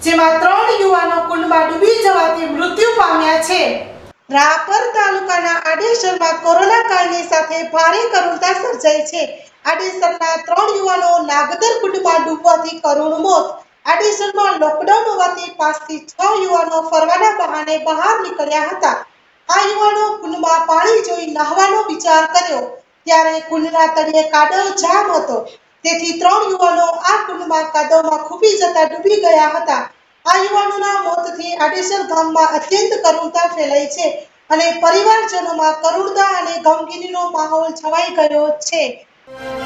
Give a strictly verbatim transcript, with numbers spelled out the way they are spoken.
જેમાં ત્રણ યુવાનો કુંડમાં ડૂબી જવાથી મૃત્યુ પામ્યા છે। રાપર તાલુકાના આડેસરમાં કોરોના કાળની સાથે ભારે કરુણતા સર્જાઈ છે। આડેસરના ત્રણ યુવાનો નાગદર કુંડમાં ડૂબવાથી કરુણ મોત। આડેસરમાં લોકડાઉન હોવાથી પાંચથી છ યુવાનો ફરવાના બહાને બહાર નીકળ્યા હતા। આ યુવાનો કુંડમાં પાણી જોઈ નહાવાનો વિચાર કર્યો ત્યારે કુંડના તળિયે કાદવ જામ હતો, તેથી ત્રણ યુવાનો આ કુંડમાં કાદવમાં ખૂંપી જતા ડૂબી ગયા હતા। આ યુવાનોના મોતથી આડેસર ગામમાં અત્યંત કરુણતા ફેલાઈ છે અને પરિવારજનોમાં કરુણતા અને ગમગીનીનો માહોલ છવાઈ ગયો છે।